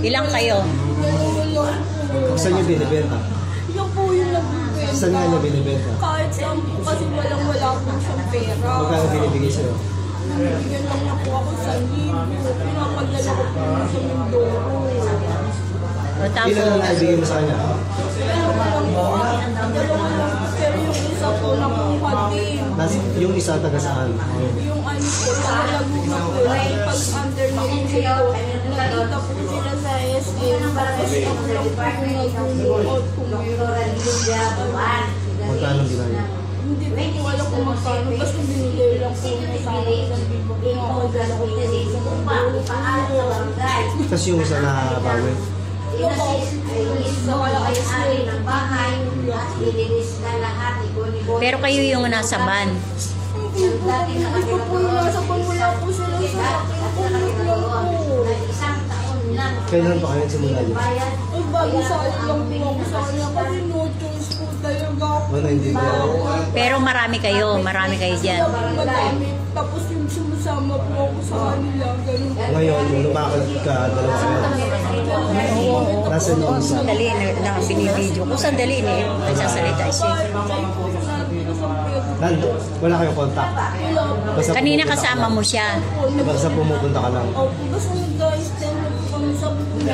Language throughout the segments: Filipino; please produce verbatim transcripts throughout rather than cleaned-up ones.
Ilang kayo? Saan niyo binibenta? Yung po yung nagbibenta. Saan nga niya binibenta? Kahit saan po kasi walang wala po siyang pera. Magkano binibigay sa'yo? Bigyan lang na po ako sa libo. Pinapadala ko po sa Mindoro. O, tapos, Ilan lang naibigay mo sa kanya? Dalawa lang po. Dalawa lang. Pero yung isa po nakuha din. Nas, yung isa taga saan? Yung ano po, nalaguma po. Pag under na rin po, nakita po sila sa S M. Tapos ako lang po yung nag-out kung meron. Magkano ginaya? Hindi ko po alam kung magkano. Basta binigay lang po niya sa akin sa bibo. Pinapadala ko po sa Mindoro. Tapos yung isa na bawi? Yung po, sa wala ay ng bahay. pero kayo yung nasa van. Hindi po, hindi ko po yung nasa pan. Wala po sila sa akin. Ulit lang po. Kailan pa kayo simula niyo? Ay, bago sa akin lang po ako sa kanya. Kasi no choice po talaga ako. Wala, hindi ko. Pero marami kayo, marami kayo dyan. Madami. Tapos yung sumasama po ako sa kanila. Ganun. Ngayon, nung lumakad ka, dalawa kayo. Nasaan yung isa? Sandali, na, na binibidyo ko. Sandali, eh. Nagsasalita siya. Kahit kayo po sinabi ko sa pwede. Nando, wala kayong contact. Basta Kanina pumupunta kasama ka. mo siya. Basta pumupunta ka lang. Opo, basta guys, then kami sa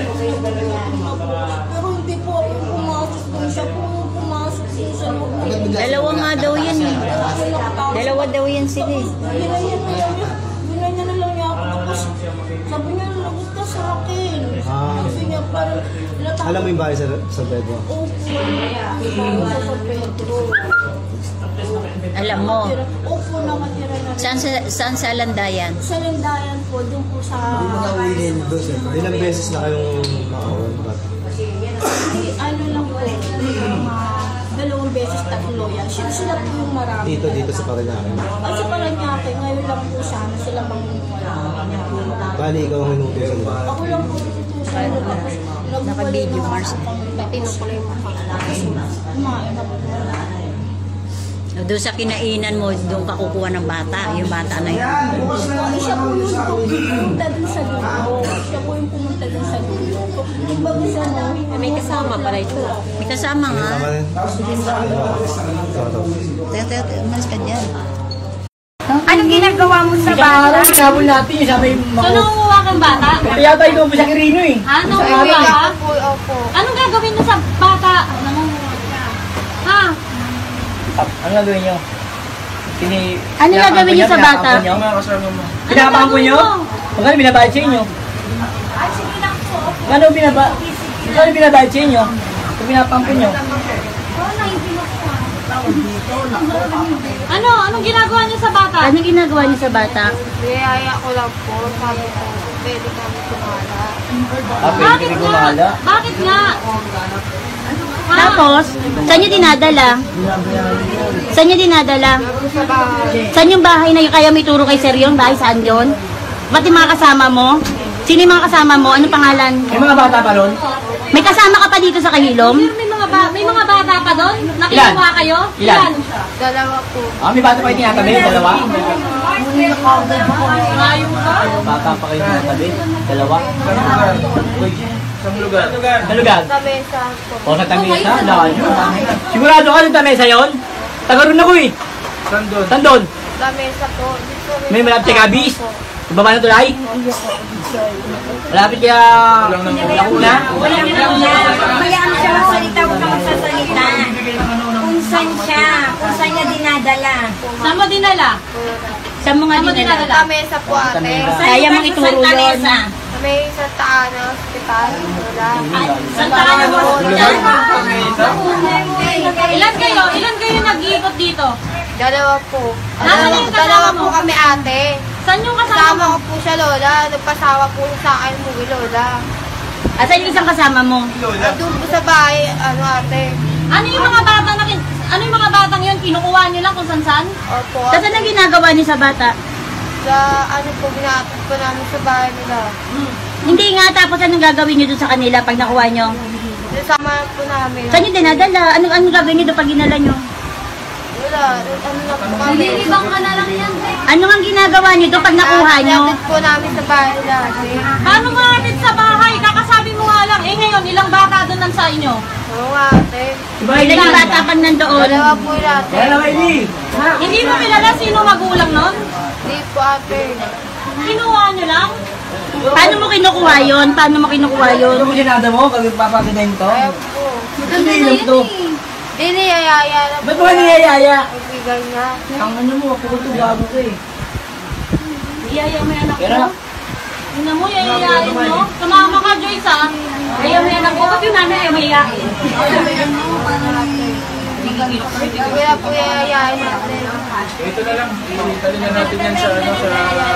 pero hindi po ako pumasok doon. Siya po yung pumasok doon sa loob. Dalawa nga daw yan eh. Dalawa daw yan sila eh. Ginanyan na lang niya. Ginanyan na lang niya ako. Tapos sabi niya, lagot ka sa akin. Ah. Kasi niya parang natakot. Alam mo yung bahay sa, sa bed mo? Opo. Bago sa San Pedro. Alam mo. Opo, nakatira na. Saan sa, saan sa Landayan? Sa Landayan po, doon po sa... Ilang beses na kayong nakawin ba? Ano lang po, mga dalawang beses tatlo yan. Sila, sila po yung marami. Dito, dito sa Parañaque. At sa Parañaque, ngayon lang po sana sila mangunguha. Bali, ikaw ang minuto sa nila. Ako lang po dito sa ano. Tapos Naka-video, Mars. Tinukula yung mga kumain na po. Doon sa kinainan mo, doon ka kukuha ng bata. Yung bata na yun. Siya po yung pumunta dun sa dulo. Siya po yung pumunta dun sa dulo. Yung bago sa no, may kasama pala ito. May kasama nga. Tama rin? Teo, teo, teo, mas ka dyan. Anong ginagawa mo sa bata? Sinabol natin yung sabi mga... So, nangunguha kang bata? Kaya yata ikaw mo sa Kirino eh. Ha? Nangunguha ka? Opo. Anong gagawin mo sa bata? Nangunguha ka. Ha? Ano gagawin nyo? Pini... Ano gagawin niyo sa bata? Pinapampo nyo? Magkano binabayad sa inyo? Ay, sige lang po. Magkano binabayad? Magkano binabayad sa inyo? Kung pinapampo nyo? Ano? Anong ginagawa niyo sa bata? Anong ginagawa niyo sa bata? Niyaya ko lang po. Sabi ko, pwede kami tumala. Ah, pwede Bakit kami nga? gumala. Bakit nga? Ha? Tapos, saan niyo dinadala? Saan niyo dinadala? Sa bahay. Saan yung bahay na yung kaya may turo kay Sir yung bahay? Saan yun? Ba't yung mga kasama mo? Sino yung mga kasama mo? Anong pangalan? May mga bata pa ron? May kasama ka pa dito sa Kahilom? Pero may mga, ba may mga bata pa doon? Nakinuha kayo? Ilan? Dalawa po. Ah, may bata pa kayo tinatabi? Dalawa? Ngayon ka? Bata pa kayo tinatabi? Dalawa? Sa lugar? Sa lugar? Sa mesa po. O, sa tamesa? Dahil. Sigurado ka sa tamesa yun? Tagaroon ako eh. Sandon? Sandon? Sa mesa po. May malapit ka kabis? Baba na tulay? Malapit kaya... Lakuna? Mayaan siya magsalita, huwag ka magsasalita. Kung saan siya, kung saan niya dinadala. Saan mo dinala? Saan mo nga Saan mo dinala? dinala? mesa po ate. Kaya mong ituro yun. May Santa Ana Hospital. Wala. Santa Ana Hospital? Ilan kayo? Ilan kayo nag-iikot dito? Dalawa po. Nasaan yung Dalawa kasama po mo? kami ate. Saan yung kasama Kasama mo? ko po siya lola. Nagpasawa po sa akin mo lola. Asan yung isang kasama mo? Doon po sa bahay, ano ate. Ano yung mga bata na kin- ano yung mga batang yun? Kinukuha niyo lang kung saan-saan? Opo. Tapos anong ginagawa niyo sa bata? Sa ano po, binatid po namin sa bahay nila. Hindi nga, tapos anong gagawin niyo doon sa kanila pag nakuha niyo? Nasama po namin. Saan niyo dinadala? Anong, anong gagawin niyo doon pag ginala niyo? Wala. Ano na po kami. Nililibang ka na lang yan. Ano ang ginagawa niyo doon pag nakuha niyo? Binatid po namin sa bahay nila ate. Paano mahatid sa bahay? Kakasabi mo mo nga lang. Eh ngayon, ilang bata doon lang sa inyo? Oo ate. Diba, Ilan yung bata pag nandoon? Dalawa po yung ate. Kaya naman, hindi. Hindi mo kilala sino magulang nun? Hindi po ate. Kinuha nyo lang? Paano mo kinukuha yun? Paano mo kinukuha yun? Ano mo sinada mo? Kag papagadahin to? Ayaw po. Hindi lang to. Hindi niyayaya na po. Ba't mo ka niyayaya? Ibigay niya. Ang ano mo, ako ito bago ko eh. Iyayaw mo yung anak Pero, mo? Ina mo, yayayain mo? Sumama ka, Joyce, ha? Ayaw mo yung anak mo? Ba't yung nanay ayaw mo yayain? Sabi na po yayayain natin. Ito na lang. Itali na natin yan sa ano sa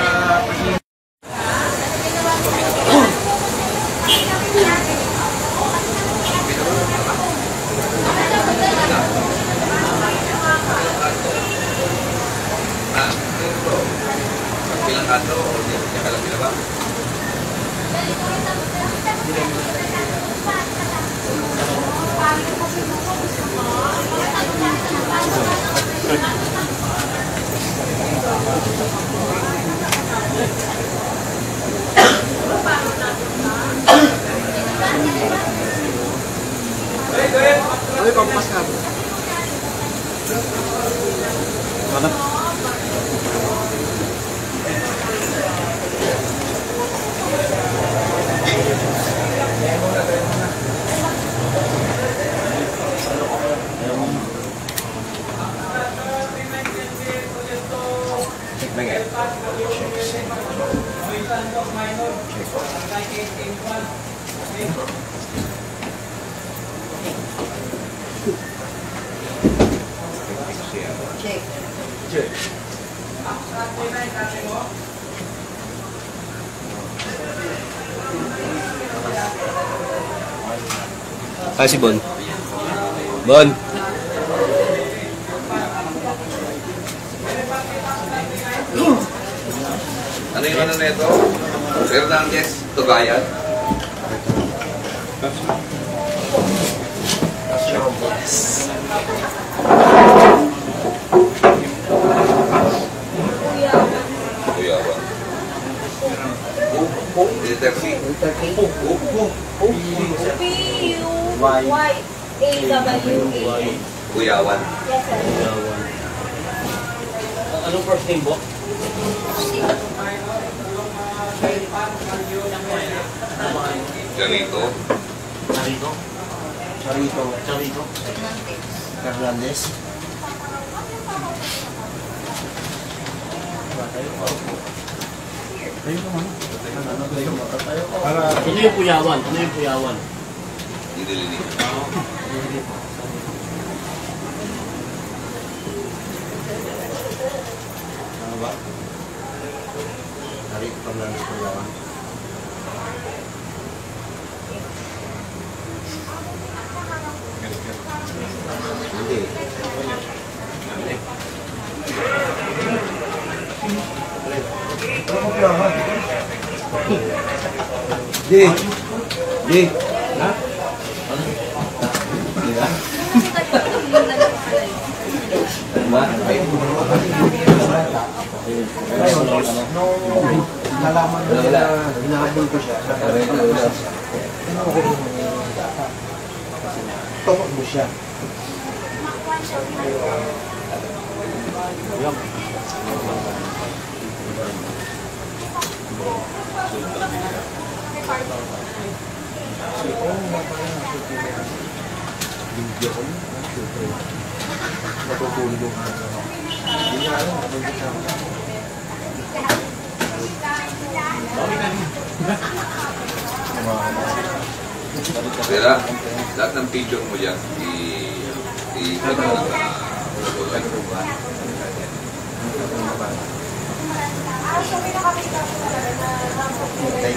Ay, pampas na. Mana? Ah, si Bon. Bon. Ano yung ano na ito? Fernandez, Tugayan. Kuya ba? Interfi. Kuyawan. anong first name mo? Ganito. Charito. Charito. Charito. Fernandez. Ano yung puyawan? Ano yung puyawan? Didilinig. Ano ba? Charito Fernandez Puyawan. Hindi. Di. Di. Ha? Di ba? Ba? Nalaman ko na hinahabol ko siya. Tokok mo siya. Kaya lahat ng picture mo dyan, i... i... i...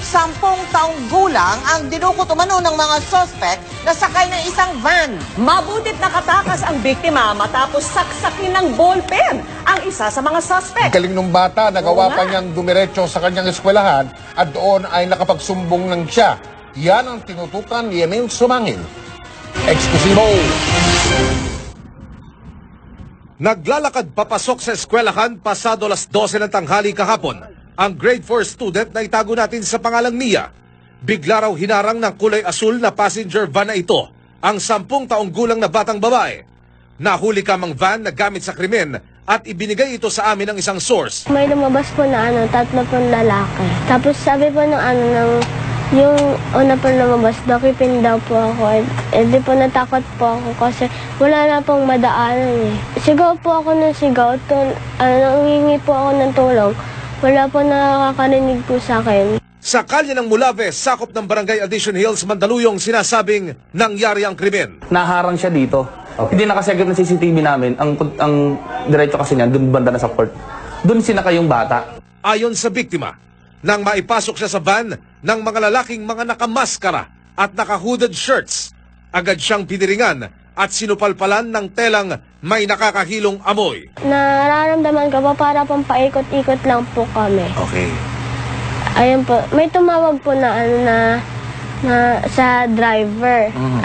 Sampung taong gulang ang dinukot umano ng mga suspect na sakay ng isang van. Mabutit nakatakas ang biktima matapos saksakin ng ballpen ang isa sa mga suspect. Galing nung bata, nagawa pa niyang dumiretso sa kanyang eskwelahan at doon ay nakapagsumbong ng siya. Yan ang tinutukan ni Emil Sumangil. Eksklusibo! Naglalakad papasok sa eskwelahan pasado alas dose ng tanghali kahapon ang grade four student na itago natin sa pangalang Mia. Bigla raw hinarang ng kulay asul na passenger van na ito ang sampung taong gulang na batang babae. Nahuli kamang van na gamit sa krimen at ibinigay ito sa amin ng isang source. May lumabas po na ano, tatlo pong lalaki. Tapos sabi po ng ano, ng, yung una po lumabas, nakipin daw po ako. Eh, di po natakot po ako kasi wala na pong madaanan eh. Sigaw po ako ng sigaw, tun, ano, nangingi po ako ng tulong. Wala po nakakarinig po sa akin. Sa kalye ng Mulave, sakop ng Barangay Addition Hills, Mandaluyong, sinasabing nangyari ang krimen. Naharang siya dito. Okay. Hindi nakasagap ng C C T V namin. Ang, ang diretso kasi niya, doon banda na sa port. Doon sinakay yung bata. Ayon sa biktima, nang maipasok siya sa van ng mga lalaking mga nakamaskara at naka-hooded shirts, agad siyang piniringan at sinupalpalan ng telang may nakakahilong amoy. Nararamdaman ko po para pong paikot-ikot lang po kami. Okay. Ayun po, may tumawag po na ano na, na sa driver. Mm.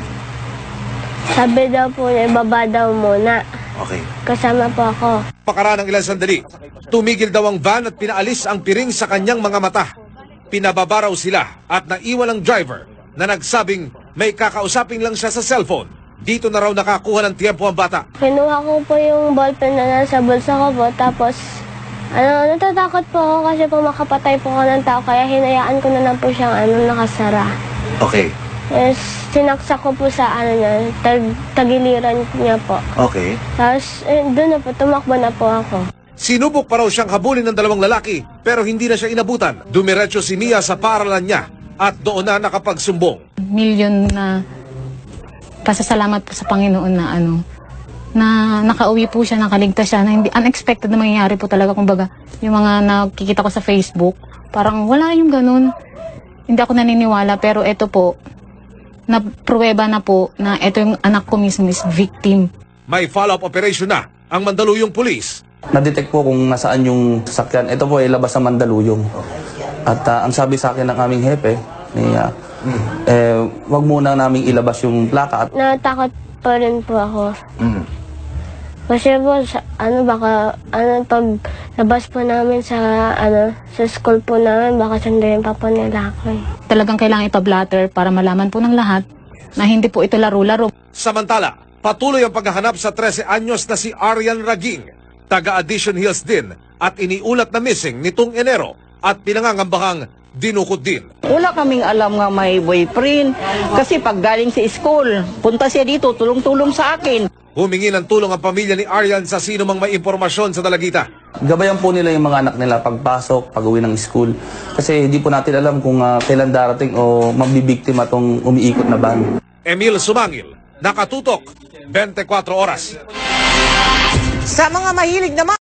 Sabi daw po niya, ibaba daw muna. Okay. Kasama po ako. Pakaraan ng ilang sandali, tumigil daw ang van at pinaalis ang piring sa kanyang mga mata. Pinababa raw sila at naiwan ang driver na nagsabing may kakausapin lang siya sa cellphone. Dito na raw nakakuha ng tiempo ang bata. Kinuha ko po yung ballpen na nasa bulsa ko po, tapos ano, natatakot po ako kasi po makapatay po ako ng tao, kaya hinayaan ko na lang po siyang ano, nakasara. Okay. Yes, sinaksak ko po sa ano niya, tag, tagiliran niya po. Okay. Tapos eh, doon na po, tumakbo na po ako. Sinubok pa raw siyang habulin ng dalawang lalaki pero hindi na siya inabutan. Dumiretso si Mia sa paaralan niya at doon na nakapagsumbong. Milyon na pasasalamat po sa Panginoon na ano, na nakauwi po siya, nakaligtas siya, na hindi unexpected na mangyayari po talaga. Kumbaga, yung mga nakikita ko sa Facebook, parang wala yung ganun. Hindi ako naniniwala, pero ito po, na pruweba na po na ito yung anak ko mismo is victim. May follow-up operation na ang Mandaluyong Police. Na-detect po kung nasaan yung sasakyan. Ito po ay labas sa Mandaluyong. At uh, ang sabi sa akin ng aming hepe, ni, uh, mm. eh, wag muna naming ilabas yung plaka. At Natakot pa rin po ako. Mm. Kasi po, sa, ano, baka, ano, pag labas po namin sa, ano, sa school po namin, baka sundayin pa po nila ako eh. Talagang kailangan ipablatter para malaman po ng lahat na hindi po ito laro-laro. Samantala, patuloy ang paghahanap sa trese anyos na si Arian Raging, taga Addition Hills din, at iniulat na missing nitong Enero at pinangangambahang dinukot din. Wala kaming alam nga may boyfriend kasi pag galing sa school, punta siya dito, tulong-tulong sa akin. Humingi ng tulong ang pamilya ni Arian sa sino mang may impormasyon sa Dalagita. gabayan po nila yung mga anak nila pagpasok, pag-uwi ng school. Kasi hindi po natin alam kung uh, kailan darating o mabibiktima itong umiikot na van. Emil Sumangil, nakatutok, twenty-four oras. Sa mga mahilig naman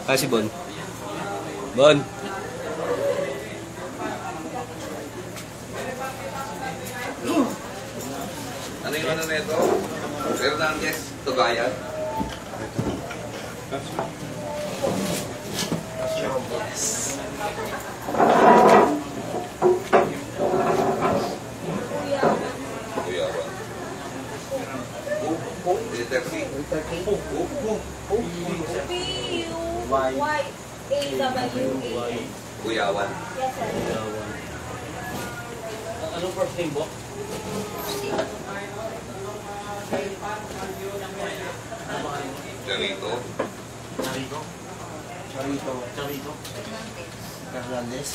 Ah, si Bon. Bon. Ano yung ano nito? Hernandez, Tugayan. Yes. Kuyawan. Letter C. P U Y A W A. Kuyawan. Yes, sir. Anong first name po? Charito. Charito? Charito. Charito? Hernandez.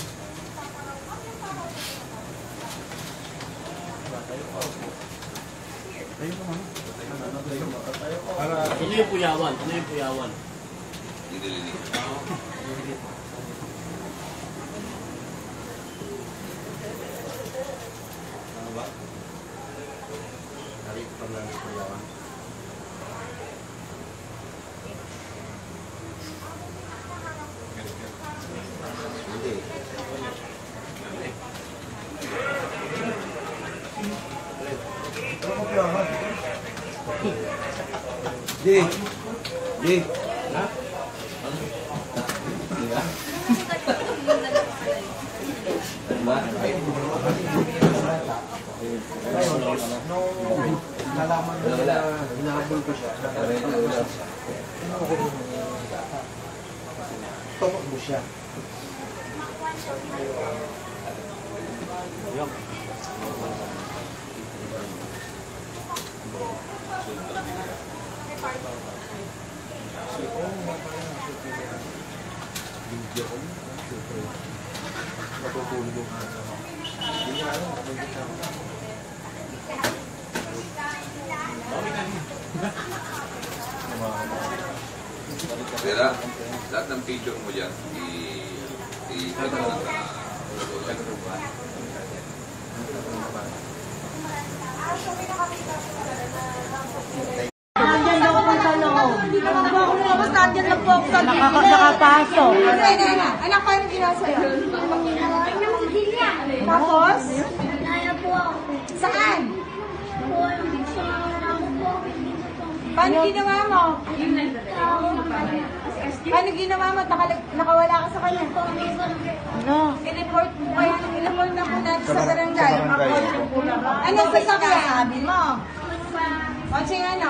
Ano yung puyawan? Ano yung puyawan? Didilinig. Ano ba? Charito Hernandez Kuyawan. Hindi. Di. Di. Ha? Nalaman mo na hinahabol ko siya. Tumok mo siya. Kaya lahat ng picture mo dyan, i... i... Nandiyan daw ako sa loob. Hindi naman po ako lumabas. Nandiyan lang po ako sa Nakaka nakapasok. Anak, paano ginawa sa'yo? Tapos? Saan? Paano ginawa mo? Paano ginawa mo? Naka- nakawala ka sa kanya? Ano? I-report mo kaya. I-report na po natin sa barangay. Ano sa sabi mo? Kotse ano?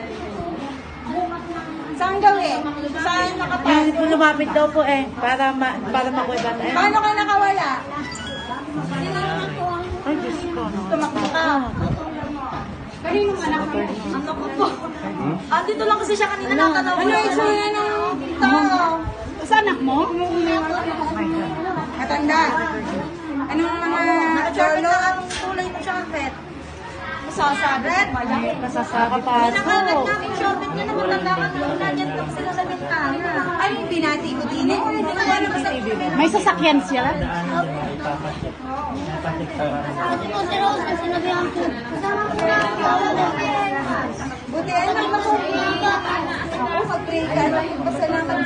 Saan gawin? Saan nakapasok? Yung lumapit daw po eh, para ma para makuha bata. Eh. Paano ka nakawala? Ay, Diyos ko. No. Tumakbo ka. Kaninong anak mo? Ano ko po? Ah, dito lang kasi siya kanina natanong. Ano yung suya ng tao? Sa anak mo? Matanda. Anong mga cholo? Anong kulay mo siya, Pet? Masasabit? Masasakapasok. Pinakalat namin shortcut niya na matanda ka na. Nandiyan lang sila sa bintana. Ay, binati ko din eh. May sasakyan siya? Buti ay nagpapapili ka. Ako, mag-pray ka. Pasalamat